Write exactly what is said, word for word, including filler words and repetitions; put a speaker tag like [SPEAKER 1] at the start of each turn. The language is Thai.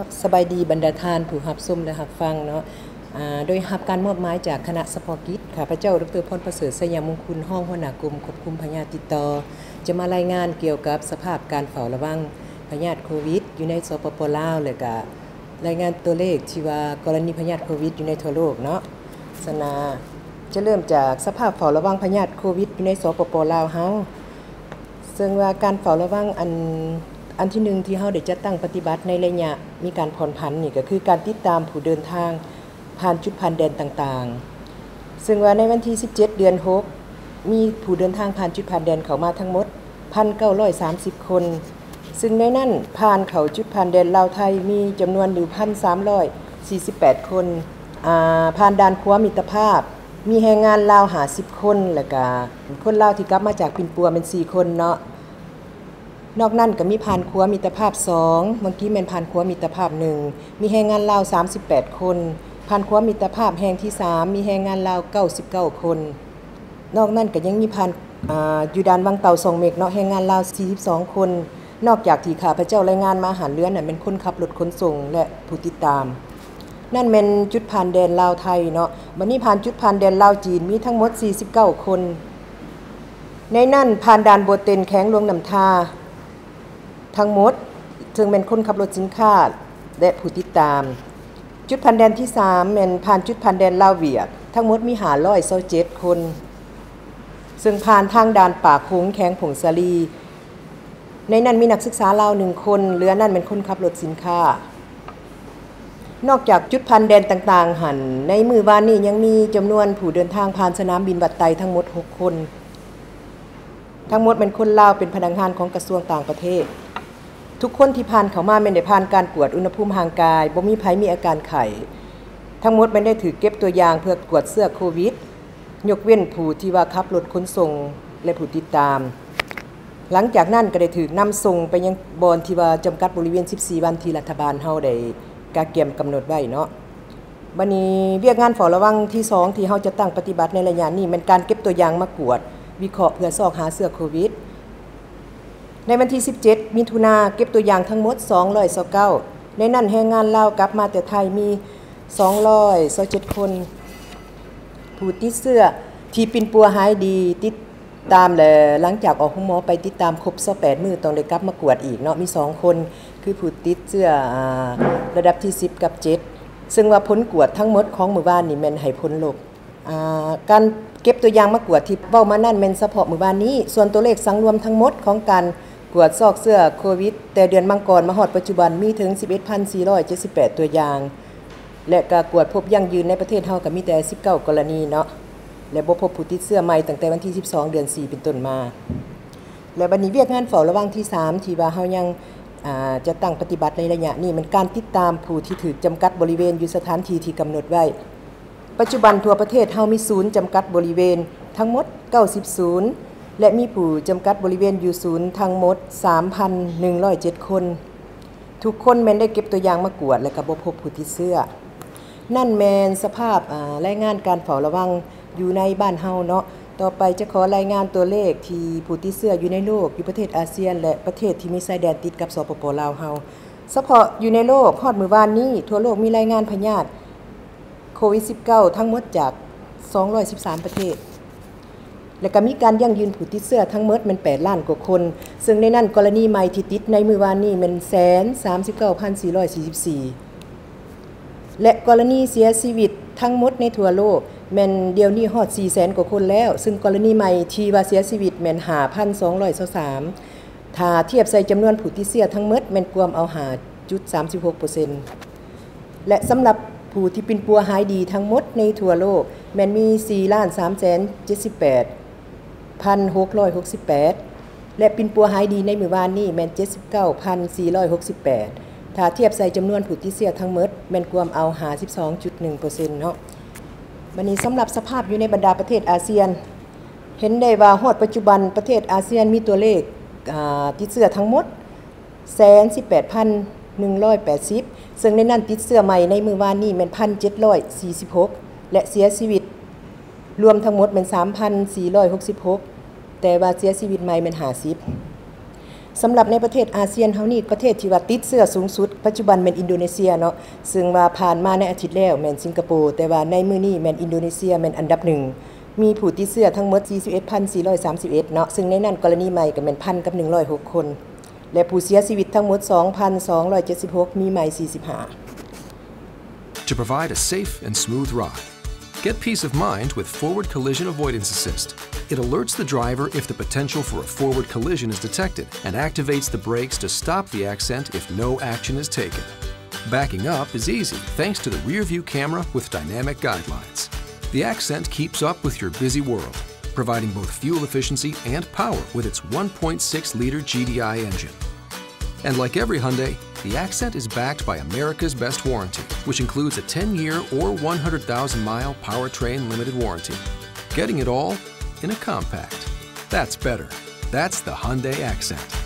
[SPEAKER 1] สบายดีบรรดาทานผู้รับชมและรับฟังเนาะโดยรับการมอบหมายจากคณะเฉพาะกิจข้าพเจ้าดร.พรประเสริฐสยามมงคลห้องหัวหน้ากรมควบคุมพยาธิติดต่อจะมารายงานเกี่ยวกับสภาพการเฝ้าระวังพยาธิโควิดอยู่ในสปป.ลาวและก็รายงานตัวเลขที่ว่ากรณีพยาธิโควิดอยู่ในทั่วโลกเนาะสนาจะเริ่มจากสภาพเฝ้าระวังพยาธิโควิดอยู่ในสปป.ลาวเฮาซึ่งว่าการเฝ้าระวังอันอันที่หนึ่งที่เฮาได้จัดตั้งปฏิบัติในระยะมีการผ่อนผันนี่ก็คือการติดตามผู้เดินทางผ่านจุดผ่านแดนต่างๆซึ่งว่าในวันที่สิบเจ็ดเดือนหกมีผู้เดินทางผ่านจุดผ่านแดนเข้ามาทั้งหมด หนึ่งพันเก้าร้อยสามสิบ คนซึ่งในนั้นผ่านเข้าจุดผ่านแดนลาวไทยมีจำนวน หนึ่งพันสามร้อยสี่สิบแปด คนอ่าผ่านด่านขัวมิตรภาพมีแรงงานลาวห้าสิบคนแล้วก็คนลาวที่กลับมาจากปิ่นปัวเป็นสี่คนเนาะนอกนั้นก็มีผ่านขัวมิตรภาพสองเมื่อกี้แม่นผ่านขัวมิตรภาพหนึ่งมีแรงงานลาวสามสิบแปดคนผ่านขัวมิตรภาพแห่งที่สามมีแรงงานลาวเก้าสิบเก้าคนนอกนั้นก็ยังมีผ่านอ่าอยู่ด่านวังเต่าสองเมกเนาะแรงงานลาวสี่สิบสองคนนอกจากที่ข้าพเจ้ารายงานมาหารเรือนน่ะเป็นคนขับรถขนส่งและผู้ติดตามนั่นเป็นจุดผ่านแดนลาวไทยเนาะบัดนี้ผ่านจุดผ่านแดนลาวจีนมีทั้งหมดสี่สิบเก้าคนในนั้นผ่านด่านโบเต็นแข้งลวงน้ำทาทั้งหมดซึ่งเป็นคนขับรถสินค้าและผู้ติดตามจุดผ่านแดนที่สามเป็นผ่านจุดผ่านแดนลาวเวียดทั้งหมดมีห้าร้อยยี่สิบเจ็ดคนซึ่งผ่านทางด่านป่าโค้งแข้งผงสาลีในนั้นมีนักศึกษาลาวหนึ่งคนเหลือนั่นเป็นคนขับรถสินค้านอกจากจุดผ่านแดนต่างๆหันในมือวานนี้ยังมีจำนวนผู้เดินทางผ่านสนามบินบัดไตทั้งหมดหกคนทั้งหมดเป็นคนลาวเป็นพนักงานของกระทรวงต่างประเทศทุกคนที่ผ่านเข้ามาไม่ได้ผ่านการตรวจอุณหภูมิร่างกายบ่มีไผมีอาการไข้ทั้งหมดไม่ได้ถือเก็บตัวอย่างเพื่อตรวจเชื้อโควิดยกเว้นผู้ที่ว่าขับรถขนส่งและผู้ติดตามหลังจากนั้นก็ได้ถูกนำส่งไปยังบอนที่ว่าจำกัดบริเวณสิบสี่วันที่รัฐบาลเฮาได้กาเกียมกำหนดไว้เนาะบัดนี้เวียกงานเฝ้าระวังที่สองที่เฮาจะตั้งปฏิบัติในระยะนี้เป็นการเก็บตัวอย่างมากวดวิเคราะห์เพื่อซอกหาเชื้อโควิดในวันที่สิบเจ็ดมิถุนายนเก็บตัวอย่างทั้งหมดสองร้อยยี่สิบเก้าในนั้นแรงงานลาวกลับมาแต่ไทยมีสองร้อยยี่สิบเจ็ดคนผู้ติดเชื้อที่ปิ่นปัวหายดีติดตามและหลังจากออกห้องหมอไปติดตามครบยี่สิบแปดมื้อต้องได้กลับมากวดอีกเนาะมีสองคนคือผู้ติดเชื้อระดับที่สิบกับเจ็ดซึ่งว่าผลกวดทั้งหมดของหมู่บ้านนี่แม่นให้ผลลบการเก็บตัวอย่างมากวดที่เว้ามานั่นแม่นเฉพาะหมู่บ้านนี้ส่วนตัวเลขสังรวมทั้งหมดของการกวดซอกเสื้อโควิดแต่เดือนมังกรมาฮอดปัจจุบันมีถึง สิบเอ็ดพันสี่ร้อยเจ็ดสิบแปด ตัวอย่างและก็กวดพบยั่งยืนในประเทศเฮาก็มีแต่สิบเก้ากรณีเนาะและบ่พบผู้ติดเชื้อใหม่ตั้งแต่วันที่สิบสองเดือนสี่เป็นต้นมาและบัดนี้เวียกงานเฝ้าระวังที่สามที่ว่าเฮายังอ่าจะตั้งปฏิบัติในระยะนี้มันการติดตามผู้ที่ถูกจำกัดบริเวณอยู่สถานที่ที่กำหนดไว้ปัจจุบันทั่วประเทศเฮามีศูนย์จำกัดบริเวณทั้งหมดเก้าสิบศูนย์และมีผู้จำกัดบริเวณอยู่ศูนย์ทั้งหมด สามพันหนึ่งร้อยเจ็ด คนทุกคนแม่นได้เก็บตัวอย่างมากวดและก็บ่พบผู้ติดเชื้อนั่นแม่นสภาพอ่ารายงานการเฝ้าระวังอยู่ในบ้านเฮาเนาะต่อไปจะขอรายงานตัวเลขที่ผู้ติดเชื้ออยู่ในโลกอยู่ประเทศอาเซียนและประเทศที่มีชายแดนติดกับสปป.ลาวเฮาเฉพาะอยู่ในโลกฮอดมื้อวานนี้ทั่วโลกมีรายงานพยาธิโควิด สิบเก้า ทั้งหมดจากสองร้อยสิบสามประเทศและก็มีการยั่งยืนผู้ติดเชื้อทั้งหมดมันแปดล้านกว่าคนซึ่งในนั้นกรณีใหม่ที่ติดในมื้อวานนี้มัน หนึ่งแสนสามสิบเก้าพันสี่ร้อยสี่สิบสี่ และกรณีเสียชีวิตทั้งหมดในทั่วโลกแม่นเดี๋ยวนี้ฮอด สี่แสน กว่าคนแล้วซึ่งกรณีใหม่ที่ว่าเสียชีวิตแม่น ห้าพันสองร้อยยี่สิบสาม ถ้าเทียบใส่จำนวนผู้ติดเชื้อทั้งหมดแม่นกวมเอา ห้าจุดสามหกเปอร์เซ็นต์ และสำหรับผู้ที่ปิ่นปัวหายดีทั้งหมดในทั่วโลกแม่นมี สี่ล้านสามแสนเจ็ดสิบแปดพันหกร้อยหกสิบแปด และปิ่นปัวหายดีในมื้อวานนี้แม่น เจ็ดสิบเก้าพันสี่ร้อยหกสิบแปด ถ้าเทียบใส่จำนวนผู้ติดเชื้อทั้งหมดแม่นกวมเอา ห้าสิบสองจุดหนึ่งเปอร์เซ็นต์ เนาะวันนี้สำหรับสภาพอยู่ในบรรดาประเทศอาเซียนเห็นได้ว่าฮอดปัจจุบันประเทศอาเซียนมีตัวเลขติดเชื้อทั้งหมด หนึ่งแสนสิบแปดพันหนึ่งร้อยแปดสิบ ซึ่งในนั้นติดเชื้อใหม่ในมื้อวานนี้แม่น หนึ่งพันเจ็ดร้อยสี่สิบหก และเสียชีวิตรวมทั้งหมดเป็น สามพันสี่ร้อยหกสิบหก แต่ว่าเสียชีวิตใหม่แม่นห้าสิบสำหรับในประเทศอาเซียนเฮานี่ประเทศที่ว่าติดเชื้อสูงสุดปัจจุบันแม่นอินโดนีเซียเนาะซึ่งว่าผ่านมาในอาทิตย์แล้วแม่นสิงคโปร์แต่ว่าในมื้อนี้แม่นอินโดนีเซียแม่นอันดับหนึ่งมีผู้ติดเชื้อทั้งหมด สี่สิบเอ็ดพันสี่ร้อยสามสิบเอ็ด เนาะซึ่งในนั้นกรณีใหม่ก็แม่น หนึ่งพัน กับ หนึ่งร้อยหก คนและผู้เสียชีวิตทั้งหมด สองพันสองร้อยเจ็ดสิบหก มีใหม่ สี่สิบห้า
[SPEAKER 2] To provide a safe and smooth ride, get peace of mind with Forward Collision Avoidance Assist. It alerts the driver if the potential for a forward collision is detected and activates the brakes to stop the accident if no action is taken. Backing up is easy thanks to the rear-view camera with dynamic guidelines. The Accent keeps up with your busy world, providing both fuel efficiency and power with its one point six liter G D I engine. And like every Hyundai, the Accent is backed by America's Best Warranty, which includes a ten-year or one hundred thousand mile powertrain limited warranty. Getting it all in a compact. That's better. That's the Hyundai Accent.